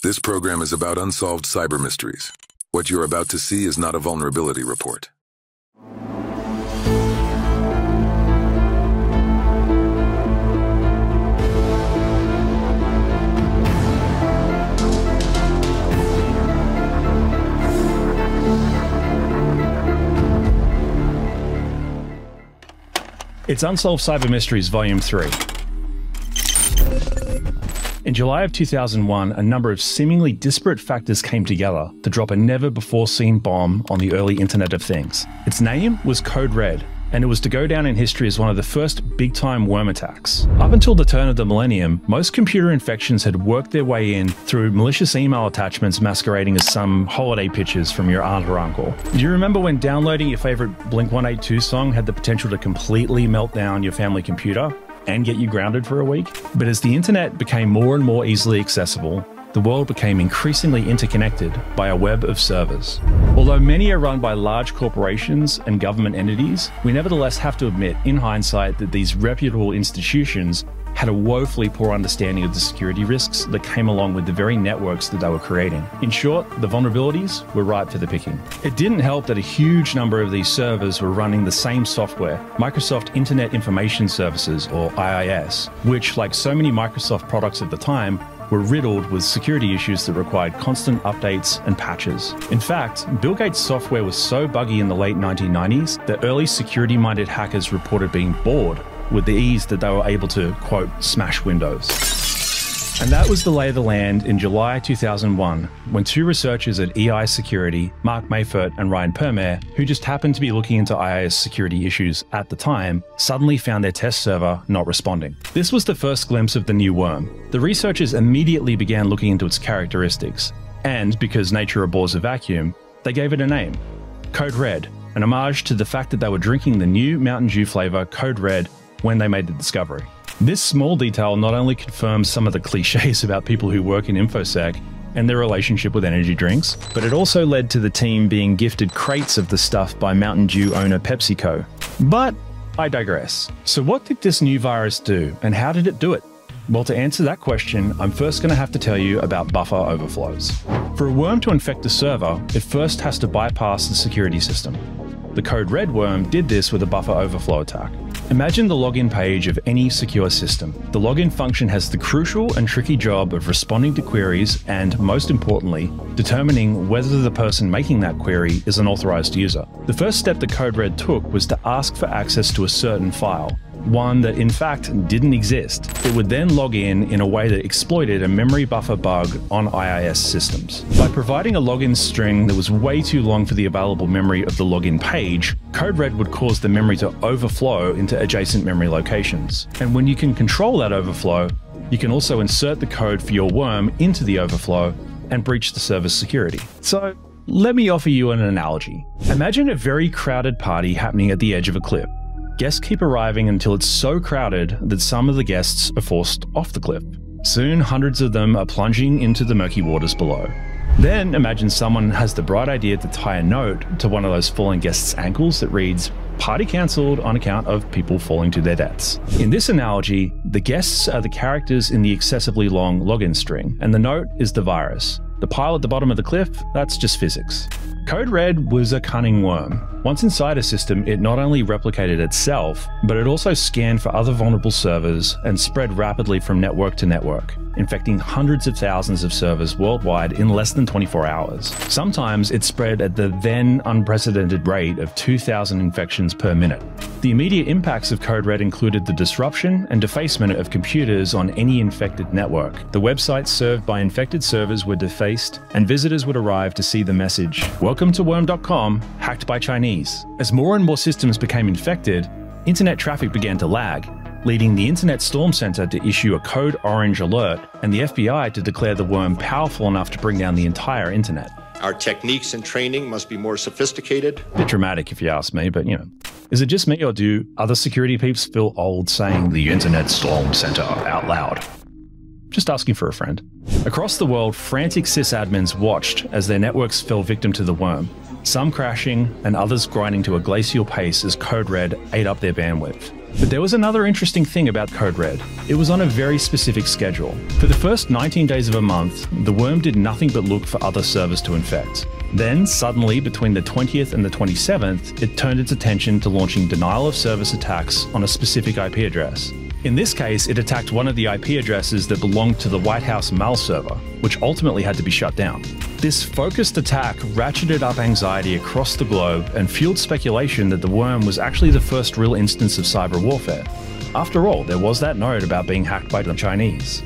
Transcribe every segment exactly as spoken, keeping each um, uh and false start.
This program is about unsolved cyber mysteries. What you're about to see is not a vulnerability report. It's Unsolved Cyber Mysteries Volume three. In July of two thousand one, a number of seemingly disparate factors came together to drop a never-before-seen bomb on the early Internet of Things. Its name was Code Red, and it was to go down in history as one of the first big-time worm attacks. Up until the turn of the millennium, most computer infections had worked their way in through malicious email attachments masquerading as some holiday pictures from your aunt or uncle. Do you remember when downloading your favorite Blink one eighty-two song had the potential to completely melt down your family computer and get you grounded for a week? But as the internet became more and more easily accessible, the world became increasingly interconnected by a web of servers. Although many are run by large corporations and government entities, we nevertheless have to admit, in hindsight, that these reputable institutions had a woefully poor understanding of the security risks that came along with the very networks that they were creating. In short, the vulnerabilities were ripe for the picking. It didn't help that a huge number of these servers were running the same software, Microsoft Internet Information Services, or I I S, which, like so many Microsoft products at the time, were riddled with security issues that required constant updates and patches. In fact, Bill Gates' software was so buggy in the late nineteen nineties that early security-minded hackers reported being bored with the ease that they were able to, quote, smash Windows. And that was the lay of the land in July two thousand one, when two researchers at E I Security, Mark Mayfert and Ryan Permare, who just happened to be looking into I I S security issues at the time, suddenly found their test server not responding. This was the first glimpse of the new worm. The researchers immediately began looking into its characteristics, and because nature abhors a vacuum, they gave it a name, Code Red, an homage to the fact that they were drinking the new Mountain Dew flavor Code Red when they made the discovery. This small detail not only confirms some of the cliches about people who work in InfoSec and their relationship with energy drinks, but it also led to the team being gifted crates of the stuff by Mountain Dew owner PepsiCo. But I digress. So what did this new virus do, and how did it do it? Well, to answer that question, I'm first going to have to tell you about buffer overflows. For a worm to infect a server, it first has to bypass the security system. The Code Red worm did this with a buffer overflow attack. Imagine the login page of any secure system. The login function has the crucial and tricky job of responding to queries and, most importantly, determining whether the person making that query is an authorized user. The first step the Code Red took was to ask for access to a certain file, one that in fact didn't exist. It would then log in in a way that exploited a memory buffer bug on I I S systems. By providing a login string that was way too long for the available memory of the login page, Code Red would cause the memory to overflow into adjacent memory locations. And when you can control that overflow, you can also insert the code for your worm into the overflow and breach the server's security. So let me offer you an analogy. Imagine a very crowded party happening at the edge of a cliff. Guests keep arriving until it's so crowded that some of the guests are forced off the cliff. Soon, hundreds of them are plunging into the murky waters below. Then imagine someone has the bright idea to tie a note to one of those fallen guests' ankles that reads, "Party cancelled on account of people falling to their deaths." In this analogy, the guests are the characters in the excessively long login string, and the note is the virus. The pile at the bottom of the cliff, that's just physics. Code Red was a cunning worm. Once inside a system, it not only replicated itself, but it also scanned for other vulnerable servers and spread rapidly from network to network, infecting hundreds of thousands of servers worldwide in less than twenty-four hours. Sometimes it spread at the then unprecedented rate of two thousand infections per minute. The immediate impacts of Code Red included the disruption and defacement of computers on any infected network. The websites served by infected servers were defaced, and visitors would arrive to see the message, "Welcome to worm dot com, hacked by Chinese." As more and more systems became infected, internet traffic began to lag, leading the Internet Storm Center to issue a code orange alert and the F B I to declare the worm powerful enough to bring down the entire internet. Our techniques and training must be more sophisticated. Bit dramatic if you ask me, but you know. Is it just me, or do other security peeps feel old saying the Internet Storm Center out loud? Just asking for a friend. Across the world, frantic sysadmins watched as their networks fell victim to the worm, some crashing and others grinding to a glacial pace as Code Red ate up their bandwidth. But there was another interesting thing about Code Red. It was on a very specific schedule. For the first nineteen days of a month, the worm did nothing but look for other servers to infect. Then, suddenly, between the twentieth and the twenty-seventh, it turned its attention to launching denial-of-service attacks on a specific I P address. In this case, it attacked one of the I P addresses that belonged to the White House mail server, which ultimately had to be shut down. This focused attack ratcheted up anxiety across the globe and fueled speculation that the worm was actually the first real instance of cyber warfare. After all, there was that note about being hacked by the Chinese.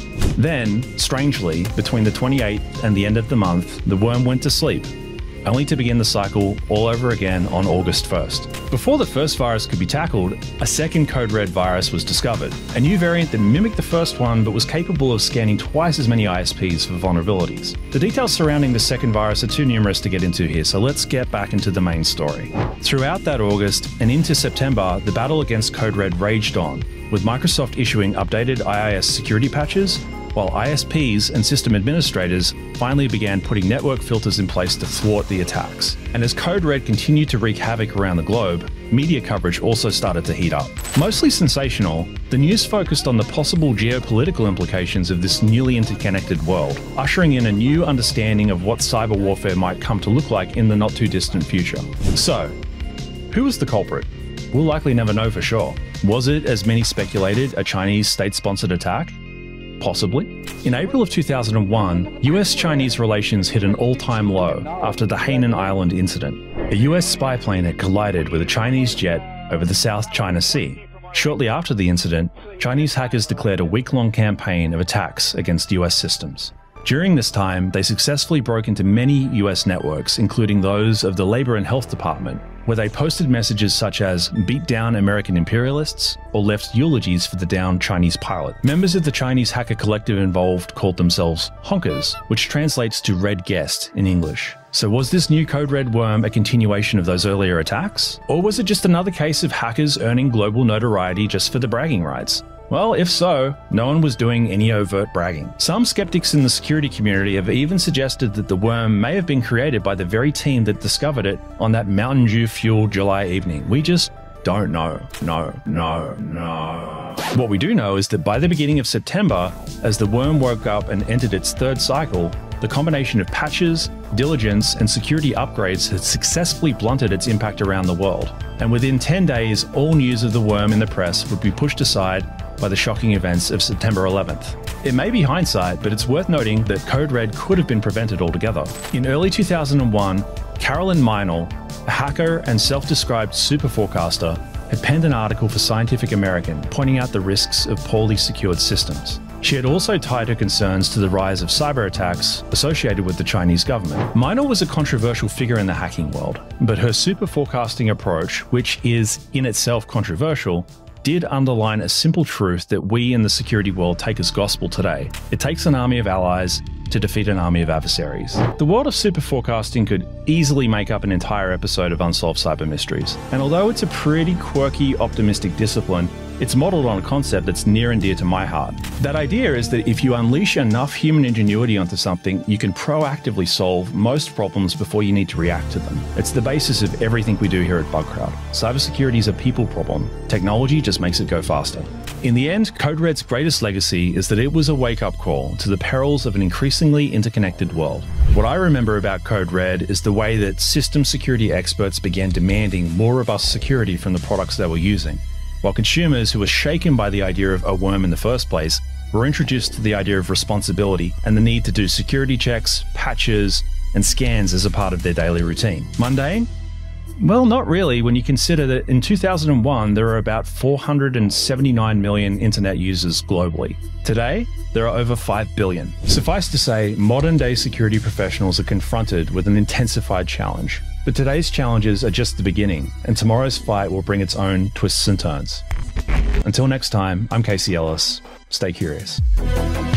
Then, strangely, between the twenty-eighth and the end of the month, the worm went to sleep, only to begin the cycle all over again on August first. Before the first virus could be tackled, a second Code Red virus was discovered, a new variant that mimicked the first one but was capable of scanning twice as many I S Ps for vulnerabilities. The details surrounding the second virus are too numerous to get into here, so let's get back into the main story. Throughout that August and into September, the battle against Code Red raged on, with Microsoft issuing updated I I S security patches, while I S Ps and system administrators finally began putting network filters in place to thwart the attacks. And as Code Red continued to wreak havoc around the globe, media coverage also started to heat up. Mostly sensational, the news focused on the possible geopolitical implications of this newly interconnected world, ushering in a new understanding of what cyber warfare might come to look like in the not-too-distant future. So, who was the culprit? We'll likely never know for sure. Was it, as many speculated, a Chinese state-sponsored attack? Possibly. In April of two thousand one, U S Chinese relations hit an all-time low after the Hainan Island incident. A U S spy plane had collided with a Chinese jet over the South China Sea. Shortly after the incident, Chinese hackers declared a week-long campaign of attacks against U S systems. During this time, they successfully broke into many U S networks, including those of the Labor and Health Department, where they posted messages such as "beat down American imperialists" or left eulogies for the downed Chinese pilot. Members of the Chinese hacker collective involved called themselves honkers, which translates to red guest in English. So was this new Code Red worm a continuation of those earlier attacks? Or was it just another case of hackers earning global notoriety just for the bragging rights? Well, if so, no one was doing any overt bragging. Some skeptics in the security community have even suggested that the worm may have been created by the very team that discovered it on that Mountain Dew-fueled July evening. We just don't know. No, no, no. What we do know is that by the beginning of September, as the worm woke up and entered its third cycle, the combination of patches, diligence, and security upgrades had successfully blunted its impact around the world. And within ten days, all news of the worm in the press would be pushed aside by the shocking events of September eleventh. It may be hindsight, but it's worth noting that Code Red could have been prevented altogether. In early two thousand one, Carolyn Meinl, a hacker and self-described super forecaster, had penned an article for Scientific American pointing out the risks of poorly secured systems. She had also tied her concerns to the rise of cyber attacks associated with the Chinese government. Meinl was a controversial figure in the hacking world, but her super forecasting approach, which is in itself controversial, did underline a simple truth that we in the security world take as gospel today. It takes an army of allies to defeat an army of adversaries. The world of super forecasting could easily make up an entire episode of Unsolved Cyber Mysteries. And although it's a pretty quirky, optimistic discipline, it's modeled on a concept that's near and dear to my heart. That idea is that if you unleash enough human ingenuity onto something, you can proactively solve most problems before you need to react to them. It's the basis of everything we do here at Bugcrowd. Cybersecurity is a people problem. Technology just makes it go faster. In the end, Code Red's greatest legacy is that it was a wake-up call to the perils of an increasingly interconnected world. What I remember about Code Red is the way that system security experts began demanding more robust security from the products they were using, while consumers who were shaken by the idea of a worm in the first place were introduced to the idea of responsibility and the need to do security checks, patches, and scans as a part of their daily routine. Mundane? Well, not really, when you consider that in two thousand one there were about four hundred seventy-nine million internet users globally. Today, there are over five billion. Suffice to say, modern-day security professionals are confronted with an intensified challenge. But today's challenges are just the beginning, and tomorrow's fight will bring its own twists and turns. Until next time, I'm Casey Ellis. Stay curious.